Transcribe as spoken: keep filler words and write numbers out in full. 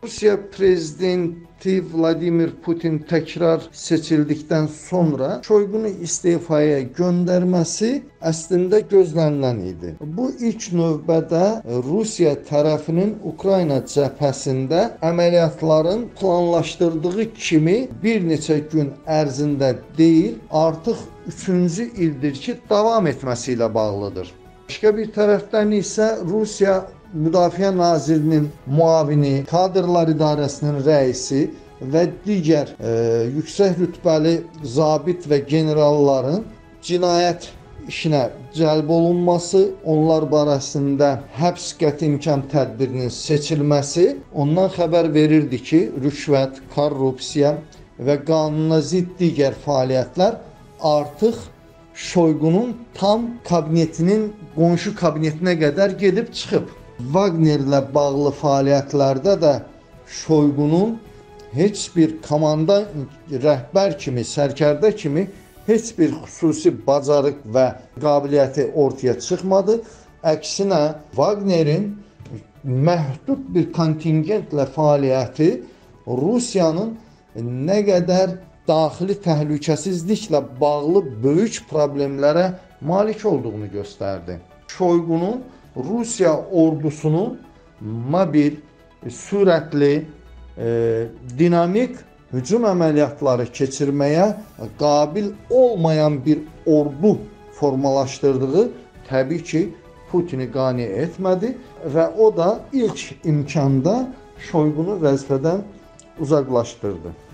Rusiya prezidenti Vladimir Putin təkrar seçildikdən sonra Şoygunu istifaya göndərməsi əslində gözlənilən idi. Bu ilk növbədə Rusiya tərəfinin Ukrayna cəbhəsində əməliyyatların planlaşdırdığı kimi bir neçə gün ərzində deyil, artıq üçüncü ildir ki, davam etməsi ilə bağlıdır. Başqa bir tərəfdən isə Rusiya Müdafiə Nazirinin müavini, Kadrlar İdarəsinin rəisi və digər e, yüksək rütbəli zabit və generalların cinayət işinə cəlb olunması, onlar barəsində həbs qəti imkan tədbirinin seçilməsi ondan xəbər verirdi ki, rüşvət, korrupsiya və qanuna zidd digər fəaliyyətlər artıq Şoygunun tam kabinetinin qonşu kabinetinə qədər gedib çıxıb. Wagnerlə bağlı fəaliyyətlərdə də Şoygunun heç bir komanda rəhbər kimi, sərkərdə kimi heç bir xüsusi bacarıq və qabiliyyəti ortaya çıxmadı. Əksinə Wagnerin məhdud bir kontingentlə fəaliyyəti Rusiyanın nə qədər daxili təhlükəsizliklə bağlı böyük problemlərə malik olduğunu göstərdi. Şoygunun Rusiya ordusunun mobil, sürətli, e, dinamik hücum əməliyyatları keçirməyə qabil olmayan bir ordu formalaşdırdığı təbii ki, Putini qane etmədi və o da ilk imkanda Şoygunu vəzifədən uzaqlaşdırdı.